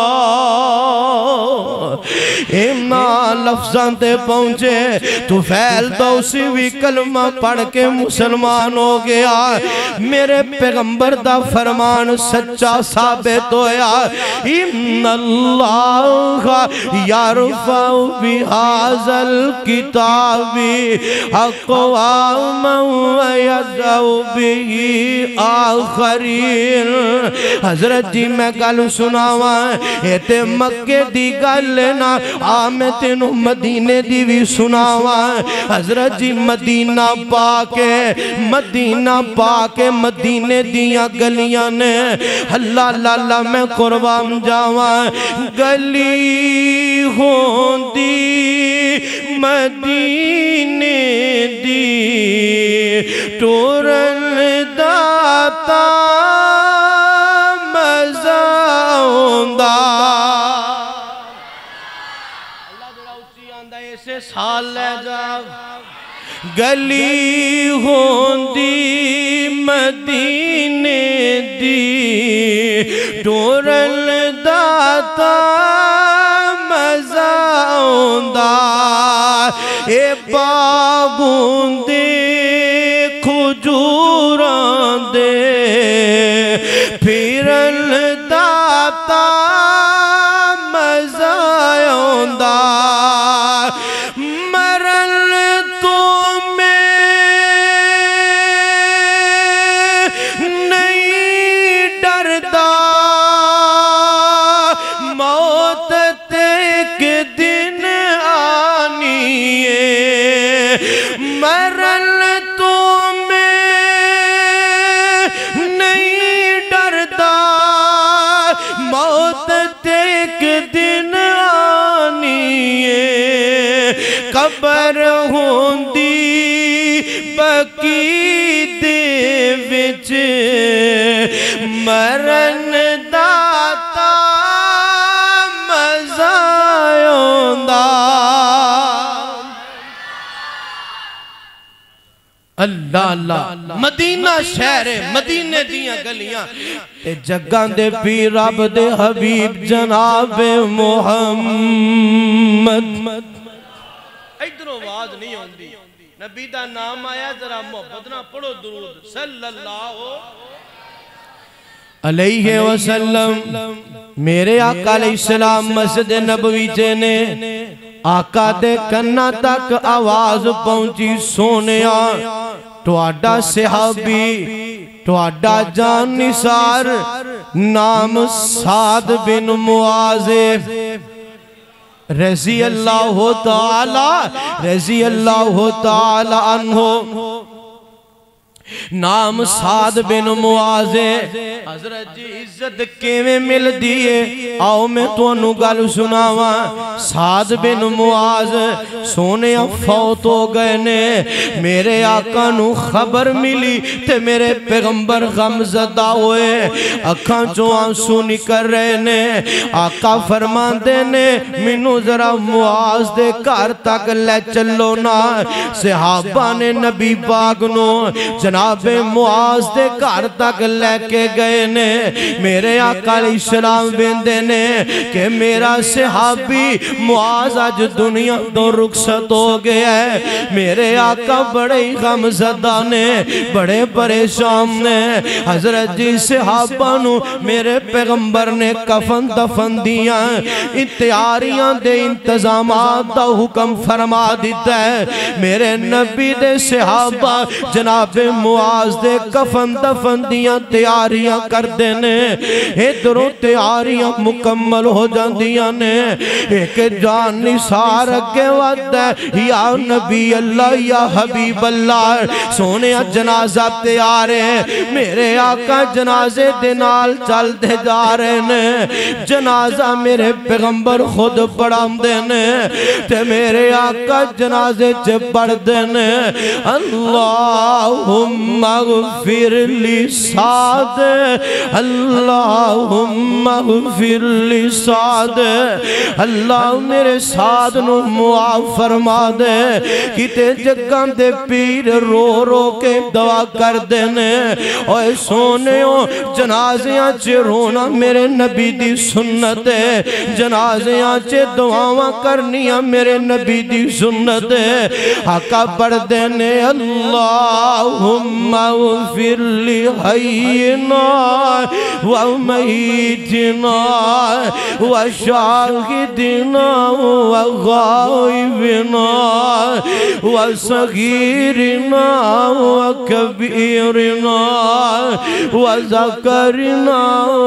ایمان لفظاں تے پہنچے طفیل دوسی بھی کلمہ پڑھ کے مسلمان ہو گیا میرے پیغمبر دا فرمان سچا ثابت ہویا ان اللہ یرفع بہذا الکتاب اقواما ویضع بہ آخرین. حضرت جی میں گل سناوا اے تے مکے دی گل نا آ میں تینوں مدینے دی بھی سناوا. حضرت جی مدینہ پاکے مدینہ پاکے مدینے دیاں گلیاں نے اللہ اللہ اللہ میں قربان جاواں. گلی ہوندی مدینے دی ٹورن داتا مزہ ہوندا. اللہ جڑا اچھی آندہ ایسے سال لے جا. گلی ہوندی مدینے دی ٹورن داتا مزہ ہوندا. اے باغوں دے کھجوراں دے پھرن داتا مزہ ہوندا. مرن تو میں نہیں ڈردا موت ایک دن آنی ہے. مرن تو میں نہیں ڈردا موت ایک دن آنی ہے. قبر ہوندی بقی دے وچ مرن داتا مزہ ہوندا. اللہ اللہ مدینہ شہر مدینے دیاں گلیاں تے جگاں دے پی رب دے حبیب جناب محمد. ادھر آواز نہیں ہوندی نبی دا نام آیا ذرا محبت نہ پڑھو درود صلی اللہ علیہ وسلم. میرے آقا علیہ السلام مسجد نبوی جینے آقا دے کنہ تک آواز پہنچی سونیا تواڈا صحابی تواڈا جان نثار نام سعد بن معاذ رضی اللہ تعالی رضی اللہ تعالی عنہ. نام سعد بن معاذ. حضرت جی عزت کیویں مل دیئے آؤ میں تو انہوں گل سناواں. سعد بن معاذ سونے فوت ہو گئے نے. میرے آقا نو خبر ملی تے میرے پیغمبر غم زدہ ہوئے اکھاں جو آنسو نکر رہے نے. آقا فرمان دے نے منو ذرا معاذ دے کار تک لے چلو نا. صحابہ نے نبی پاک نو جناب جناب معاذ دے گھر تک لے کے گئے نے. میرے آقا علیہ السلام بیندے نے کہ میرا صحابی معاذ آج دنیا تو رخصت ہو گیا ہے. میرے آقا بڑے غم زدہ نے, بڑے پریشان نے. حضرت جی صحابہ نو میرے پیغمبر نے کفن دفن دیاں, تیاریاں دے انتظامات دا حکم فرما دیتا ہے. میرے نبی دے صحابہ جناب معاذ دے کفن دفن دیاں تیاریاں کر دینے. ادھروں تیاریاں مکمل ہو جاندیاں نے. ایک جان نثار اگے وقت ہے, یا نبی اللہ یا حبیب اللہ سونے جنازہ تیارے. میرے آقا جنازے دنال چل دے جا رہے نے. جنازہ میرے پیغمبر خود پڑھا دینے تے میرے آقا جنازے چے پڑھ دینے. اللہم اغفر لی سعد, اللہم اغفر لی سعد. اللہ میرے سعد نو معاف فرما دے. کتے جگہ دے پیر رو رو کے دعا کر دینے. اوہ سونےوں جنازیاں چے رونا میرے نبی دی سنت ہے. جنازیاں چے دعاواں کرنیاں میرے نبی دی سنت ہے. آقا پڑھ دینے اللہم اللهم اغفر لحينا وميتنا وشاهدنا وغائبنا وصغيرنا وكبيرنا وذكرنا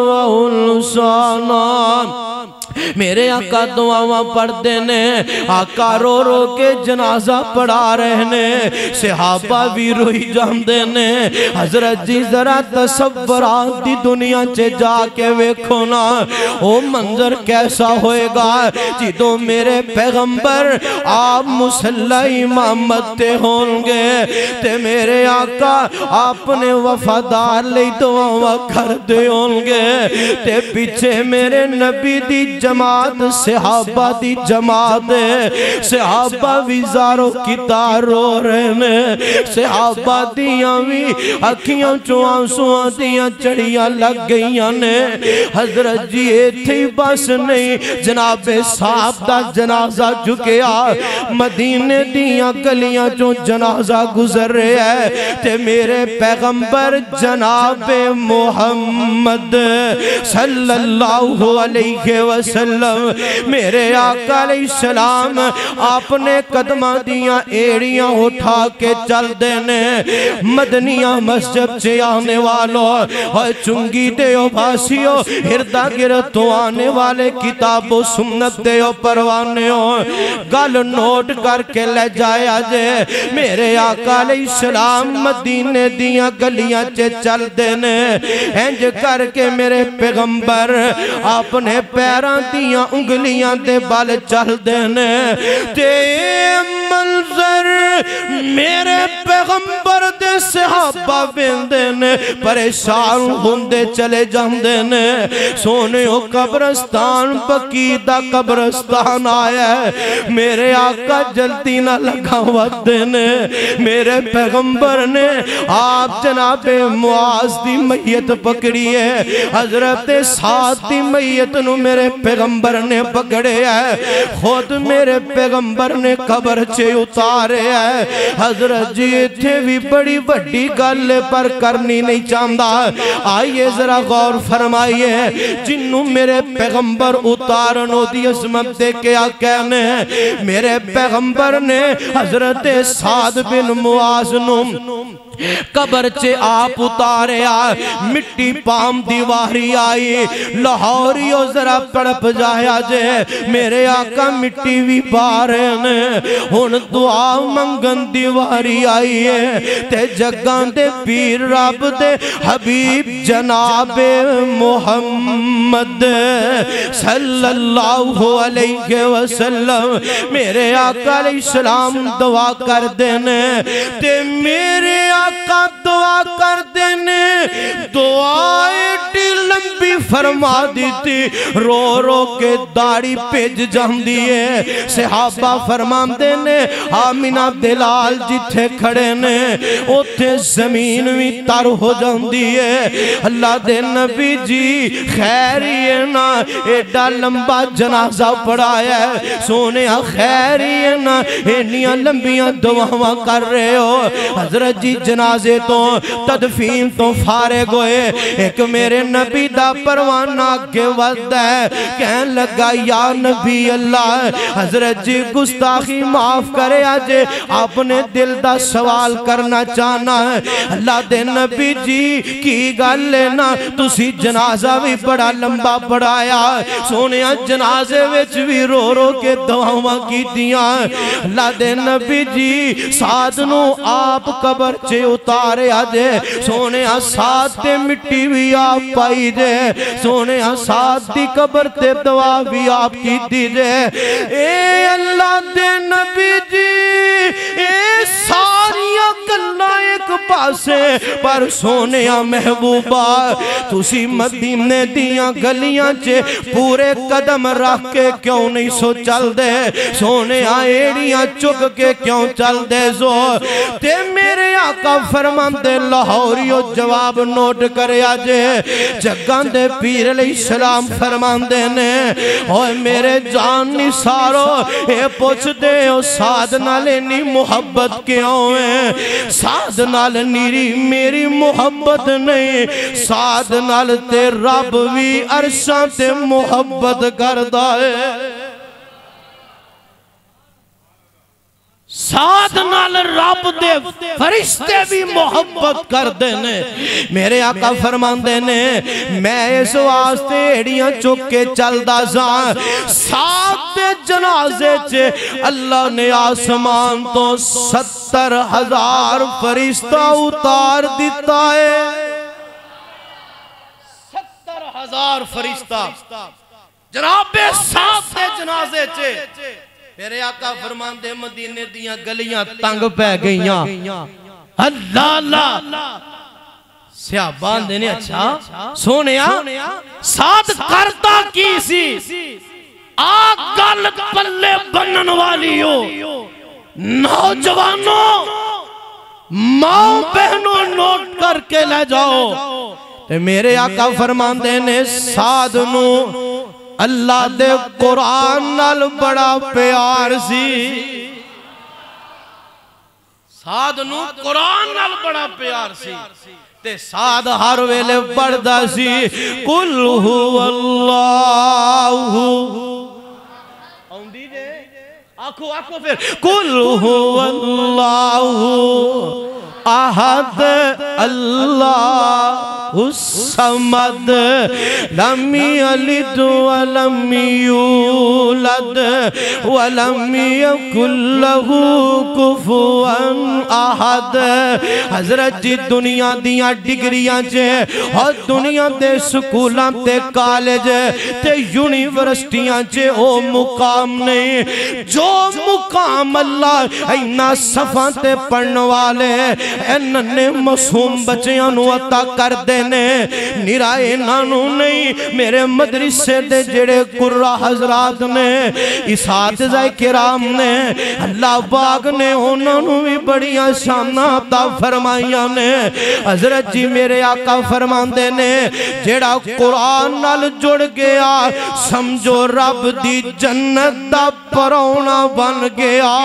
وانثانا. میرے آقا دعاواں پڑھتے نے، آقا رو رو کے جنازہ پڑھا رہے نے، صحابہ بھی روئی جاندے نے. حضرت جی ذرا تصورات دی دنیا چے جا کے ویکھو نا، او منظر کیسا ہوئے گا جدوں میرے پیغمبر آپ مصلی امامت تے ہونگے تے میرے آقا آپ نے وفادار لئی دعاواں کر دے ہونگے تے پیچھے میرے نبی دی جماعت صحابہ دی جماعت صحابہ ویزاروں کی تارو رہنے صحابہ دیاں بھی اکھیاں چوان سوان دیاں چڑیاں لگ گئیاں نے. حضرت جی تھی بس نہیں، جناب صاحب دا جنازہ جھکیا، مدینے دیاں گلیاں جو جنازہ گزر رہے ہے تے میرے پیغمبر جناب محمد صلی اللہ علیہ وسلم میرے آقا علیہ السلام آپ نے قدمہ دیاں ایڑیاں اٹھا کے چل دینے. مدنیاں مسجد سے آنے والوں اور چنگی دیو بھاسیوں ہردہ گرتوں آنے والے کتاب و سنت دیو پروانے ہو گل نوٹ کر کے لے جائے آجے. میرے آقا علیہ السلام مدینے دیاں گلیاں چے چل دینے، انج کر کے میرے پیغمبر آپ نے پیران دیاں انگلیاں دے بال چل دینے. تے منظر میرے پیغمبر دے صحابہ بیندے نے پریشان ہوندے چلے جاندے نے. سونے ہو قبرستان پکیدہ قبرستان آیا ہے، میرے آقا جلدی نہ لگا ودے نے. میرے پیغمبر نے آپ جناب معاذ دی میت پکڑی ہے، حضرت سعد دی میت نو میرے پیغمبر نے پکڑے ہے، خود میرے پیغمبر نے قبر چے اتارے ہے. حضرت جی تھے بھی بڑی بڑی گل پر کرنی نہیں چاہتا. آئیے ذرا غور فرمائیے، جنہوں میرے پیغمبر اتارنو دی عظمت دے کیا کہنے ہیں. میرے پیغمبر نے حضرت سعد بن معاذ نو قبر چے آپ اتارے آئے، مٹی پام دیواری آئی، لاہوریو ذرا پڑپ جایا جے. میرے آقا مٹی بھی بارے نے ہن دعا منگن دیواری آئی ہے تے جگان دے پیر رب دے حبیب جناب محمد صلی اللہ علیہ وسلم میرے آقا علیہ السلام دعا کر دینے تے میرے آقا دعا کر دینے. دعائے ڈی لمبی فرما دیتی، رو رو کے داڑی پیج جان دیئے. صحابہ فرمان دینے آمینہ دلال جتھے کھڑے نے اتھے زمین بھی تر ہو جان دیئے. اللہ دے نبی جی خیریے نا ایڈا لمبا جنازہ پڑھایا ہے، سونے خیریے نا اینیاں لمبیاں دعاواں کر رہے ہو. حضرت جی جنازے تو تدفین تو فارغ ہوئے، ایک میرے نبی دا پروانہ کے وقت ہے کہن لگا یا نبی اللہ. حضرت جی گستاخی معاف کرے آجے، آپ نے دل دا سوال کرنا چاہنا ہے. اللہ دے نبی جی کی گل لینا تُسی جنازہ بھی بڑا لمبا پڑھایا، سونیا جنازے وچ بھی رو رو کے دعاواں کی دیاں. اللہ دے نبی جی ساتھ نو آپ قبر چے اتارے آجے، سونے ساتھ تے مٹی بھی آپ پائی جے، سونے ساتھ دی قبر تے دعا بھی آپ کی دیجے. اے اللہ دے نبی جی اے ساری گلاں ایک پاسے پر سونے محبوبہ تُسی مدینے دیاں گلیاں چے پورے قدم رکھ کے کیوں نہیں سو چل دے، سونے ایڑیاں چک کے کیوں چل دے زو. تے میرے آقا فرمان دے لاہوریو جواب نوٹ کرے آجے. جگان دے پیر علیہ السلام فرمان دینے اوہ میرے جان نثارو اے پوچھ دے او سعد نال انی محبت کیوں ہے، سعد نال نیری میری محبت نہیں سعد نال تے رب بھی عرشاں تے محبت کردہ ہے سعد نال رب دے فرشتے بھی محبت کر دینے میرے آقا فرمان دینے میں اس واسطے ایڑیاں چکے چل دا زان سعد دے جنازے چے اللہ نے آسمان تو ستر ہزار فرشتہ اتار دیتا ہے ستر ہزار فرشتہ جناب سعد دے جنازے چے میرے آقا فرمان دے مدینے دیاں گلیاں تنگ پہ گئیاں اللہ اللہ سیابان دینے اچھا سونیا ساتھ کرتا کی سی آگل پلے بنن والی ہو نوجوانوں ماں بہنوں نوٹ کر کے لے جاؤ میرے آقا فرمان دینے سعد نو اللہ دے قرآن نال بڑا پیار سی سعد نو قرآن نال بڑا پیار سی تے سعد ہر ویلے پڑھدا سی قل هو اللہ آؤندی جے آکھو آکھو پھر قل هو اللہ احد اللہ الصمد لم یلد ولم یولد ولم یکن لہ کفوا احد حضرت جی دنیا دیاں ڈگریاں جے اور دنیا دے سکولاں تے کالج تے یونیورسٹیاں جے او مقام نہیں جو مقام اللہ اینا صفاں تے پڑھن والے اننے معصوم بچیاں نو عطا کر دینے نرائے نانو نہیں میرے مدرسے دے جڑے قرآن حضرات نے اساتذہ کرام نے اللہ باغ نے انہوں بھی بڑی شانہ عطا فرمائیاں نے حضرت جی میرے آقا فرمان دینے جڑا قرآن نال جڑ گیا سمجھو رب دی جنت دا پرونا بن گیا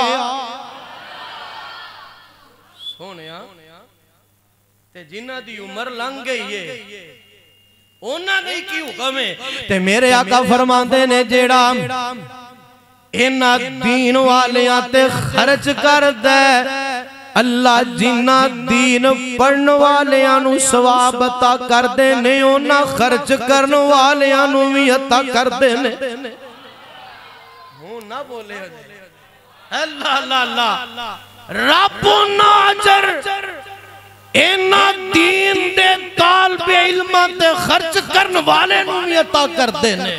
سونیا تے جنہ دی عمر لنگ گئی ہے اونا دی کی حکم ہے تے میرے آقا فرمان دینے جیڑا اینا دین والیاں تے خرچ کر دے اللہ جنہ دین پڑھن والیاں نو ثواب عطا کر دینے اونا خرچ کرن والیاں نو بھی عطا کر دینے ہوں نہ بولے اللہ اللہ اللہ رب ناجر اینا دین دے طالب علم تے خرچ کرن والے نوی عطا کر دینے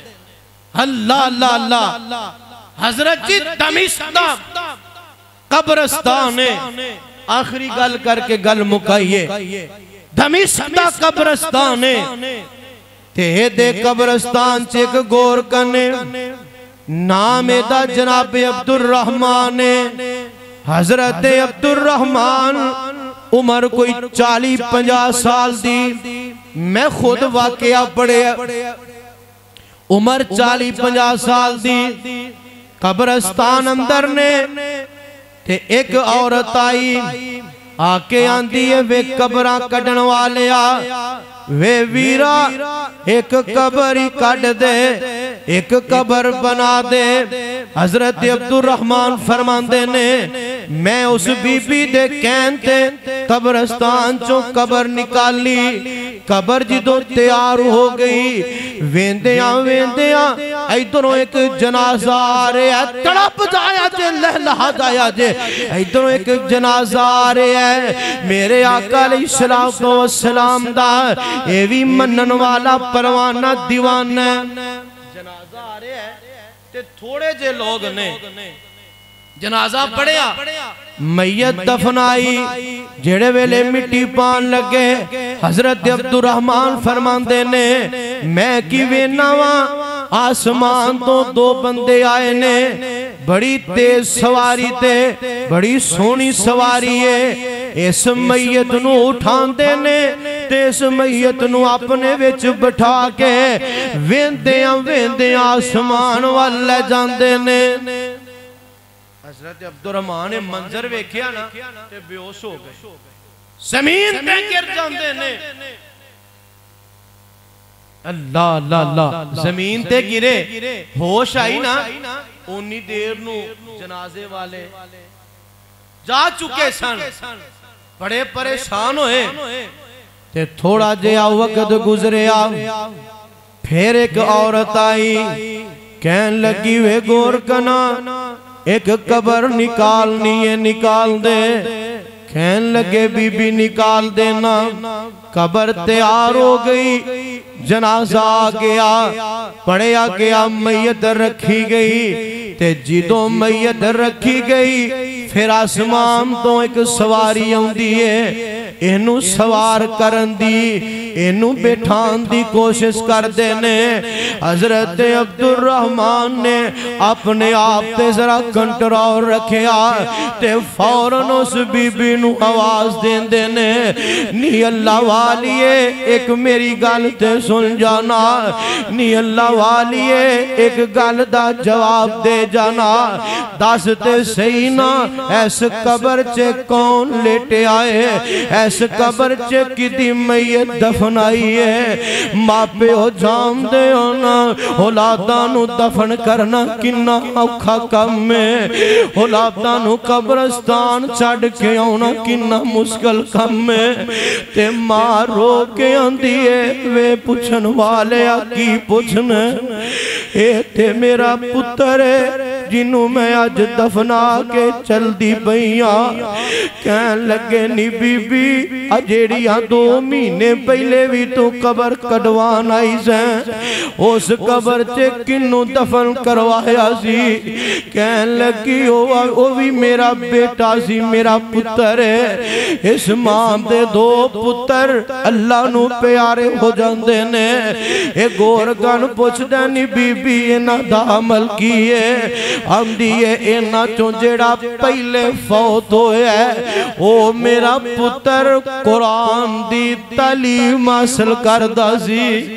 اللہ اللہ اللہ حضرت جی دمشق دا قبرستان ہے آخری گل کر کے گل مکائیے دمشق دا قبرستان ہے تے دے قبرستان چیک گور کنے نام دا جناب عبد الرحمن حضرت عبد الرحمن عمر کوئی چالی پنجا سال دی میں خود واقعہ پڑھے عمر چالی پنجا سال دی قبرستان اندر نے تے ایک عورت آئی آکے آندی ہے وے قبرہ کڑن والے آ وے ویرا ایک قبری کڑ دے ایک قبر بنا دے حضرت عبد الرحمن فرمان دے نے میں اس بی بی دے کہنتے قبرستان چو قبر نکالی قبر جدو تیار ہو گئی ویندیاں ویندیاں ایدروں ایک جنازہ آ رہے ہے تڑپ جایا جے لہلہ جایا جے ایدروں ایک جنازہ آ رہے ہے میرے آقا علیہ السلام دا ایوی منن والا پروانہ دیوان ہے جنازہ آ رہے ہے تے تھوڑے جے لوگ نے جنازہ پڑھیا میت دفنائی جڑے ویلے مٹی پان لگے حضرت عبد الرحمن فرمان دینے میں کی ویناواں آسمان تو دو بندے آئے نے بڑی تیز سواری تے بڑی سونی سواری ہے اس میت نو اٹھان دینے تے اس میت نو اپنے وچ بٹھا کے ویندیاں ویندیاں آسمان والے جان دینے حضرت عبد الرحمن منظر ویکھیا نا تے بیوش ہو گئے زمین پہ گر جاندے نے اللہ اللہ اللہ زمین تے گرے ہوش آئی نا اونی دیر نو جنازے والے جا چکے سن بڑے پریشان ہوئے تے تھوڑا جیا وقت گزریا پھر ایک عورت آئی کہن لگی وے گور کنا ایک قبر نکالنی ہے نکال دے کہن لگے بی بی نکال دینا قبر تیار ہو گئی جنازہ آ گیا پڑھیا گیا میت رکھی گئی تے جدوں میت رکھی گئی پھر آسمان تو ایک سواری آن دیئے اینو سوار کرن دی اینو بیٹھان دی کوشش کر دینے حضرت عبدالرحمن نے اپنے آپ تے ذرا کنٹرول رکھیا تے فوراً اس بی بی نو آواز دین دینے نی اللہ والیے ایک میری گل تے سن جانا نی اللہ والیے ایک گل دا جواب دے جانا دس تے صحیح نا ایس قبر چے کون لیٹے آئے ایس قبر چے کی دی میت دفن آئی ہے ماں پہ ہو جام دے ہونا اولادانو دفن کرنا کننا اوکھا کم میں اولادانو قبرستان چڑھ کے ہونا کننا مشکل کم میں تے ماں رو کے اندیے وے پوچھن والے کی پوچھن اے تے میرا پتر ہے جنہوں میں آج دفنا کے چل دی بھئیاں کہن لگے نی بی بی اجیڑیاں دو مہینے پہلے بھی تو قبر کڑوان آئی زیں اس قبر چے کنوں دفن کروایا سی کہن لگی وہ بھی میرا بیٹا سی میرا پتر ہے اس ماں دے دو پتر اللہ نو پیارے ہو جاندے نے اے گورگن پوچھ دینی بی بی اینا دا عمل کیے ہم دیئے اینا چون جیڑا پہلے فوت ہوئے ہے او میرا پتر قرآن دی تعلیم حاصل کردہ سی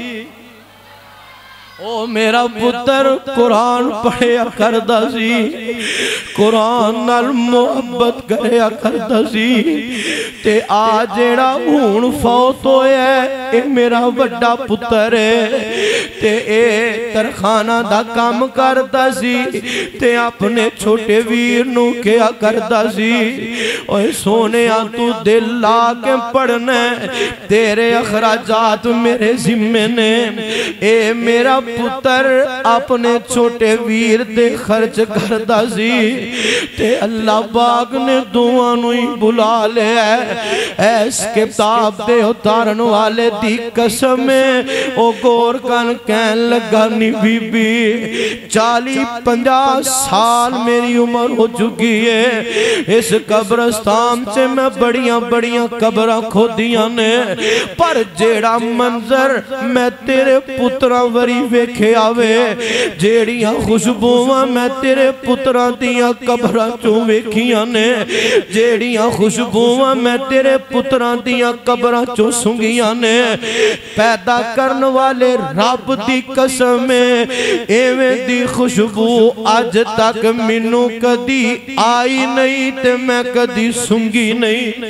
او میرا پتر قرآن پڑھیا کردہ سی قرآن نال محبت کریا کردہ سی تے آج جیڑا ہون فوت ہوئے ہے اے میرا وڈا پتر ہے تے اے ترخانہ دا کام کردہ سی تے اپنے چھوٹے ویر نو کیا کردہ سی اوہ سونے آن تو دل لا کے پڑھنے تیرے اخراجات میرے ذمے نے اے میرا پتر اپنے چھوٹے ویر دے خرچ کردہ سی تے اللہ باغ نے دعانوی بلا لے ایس کتاب دے اتارن والے دی قسمیں او گور کن کہن لگا نی بی بی چالی پنجا سال میری عمر ہو چکی ہے اس قبرستان سے میں بڑیاں بڑیاں قبرہ کھو دیاں نے پر جیڑا منظر میں تیرے پترہ وری ویکھے آوے جیڑیاں خوشبوواں میں تیرے پترہ دیاں قبرہ چوں ویکھیاں نے جیڑیاں خوشبوواں میں تیرے پترہ دیاں قبرہ چوں سنگیاں نے پیدا کرن والے رب دی قسمیں ایویں دی خوشبو آج تک منو کدی آئی نہیں تے میں کدی سنگی نہیں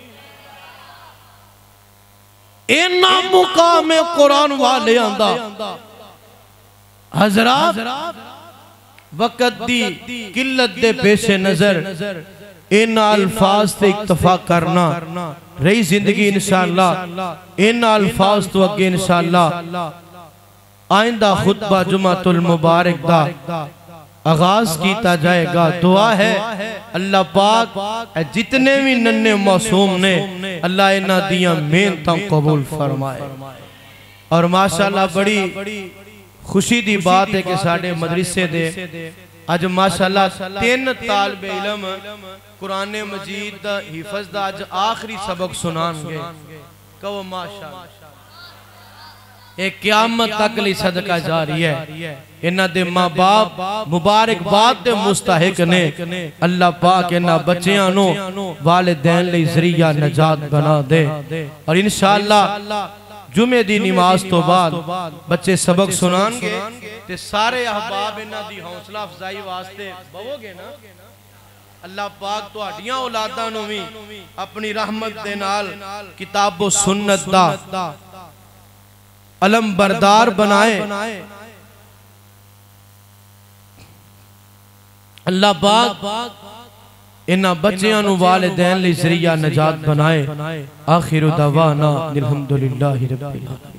اینا مقام قرآن والے آندہ حضرات وقت دی قلت دے پیش نظر ان الفاظ تے اکتفا کرنا رہی زندگی انشاءاللہ ان الفاظ تو اگے انشاءاللہ آئندہ خطبہ جمعۃ المبارک دا آغاز کیتا جائے گا دعا ہے اللہ پاک جتنے بھی ننے معصوم نے اللہ انہا دیاں محنتاں قبول فرمائے اور ماشاءاللہ بڑی خوشی دی بات ہے کہ ساڑھے مدرسے دے آج ماشاءاللہ تین طالب علم قرآن مجید دا حفظ دا آج آخری سبق سنان گے کہو ماشاءاللہ ایک قیامت تک لی صدقہ جاری ہے انہا دے ماں باپ مبارک بات دے مستحق نے اللہ پاک انہا بچیاں نو والدین لی ذریعہ نجات بنا دے اور انشاءاللہ جمعہ دی نماز تو بعد بچے سبق سنان گے تے سارے احباب انہا دی حوصلہ افزائی واسطے بہو گے نا اللہ پاک تو اڈیاں اولاداں نو بھی اپنی رحمت دے نال کتاب و سنت دا علم بردار بنائے. اللہ پاک انہاں بچیاں نو والدین لی ذریعہ نجات بنائے. آخر دعوانا الحمدللہ رب العالمین.